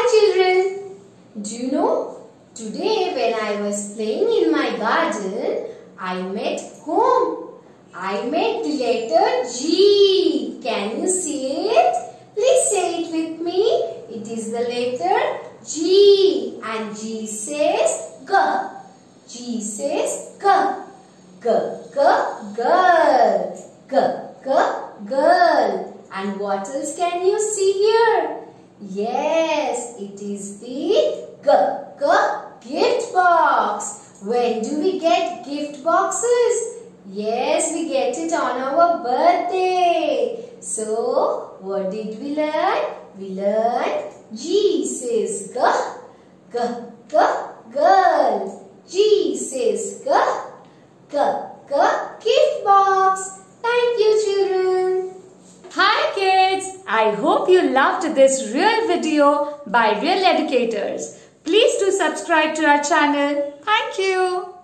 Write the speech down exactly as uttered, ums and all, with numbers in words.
children. Do you know, today when I was playing in my garden, I met whom? I met the letter G. Can you see it? Please say it with me. It is the letter G. And G says G. G says G. G, G, girl. G, G, girl. And what else can you see here? Yes, it is the G, G, gift box. When do we get gift boxes? Yes, we get it on our birthday. So, what did we learn? We learned G says G, G, G, girl. G says G, G, G, gift box. Thank you, children. Hi kids, I hope you loved this real video by Real Educators. Please do subscribe to our channel. Thank you.